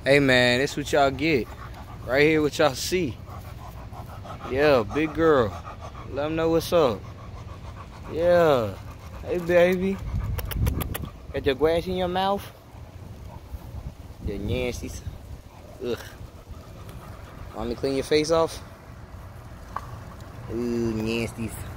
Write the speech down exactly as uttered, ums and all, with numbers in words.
Hey man, this what y'all get. Right here what y'all see. Yeah, big girl. Let them know what's up. Yeah. Hey baby. Got your grass in your mouth? The nasties. Ugh. Want me to clean your face off? Ooh, nasties.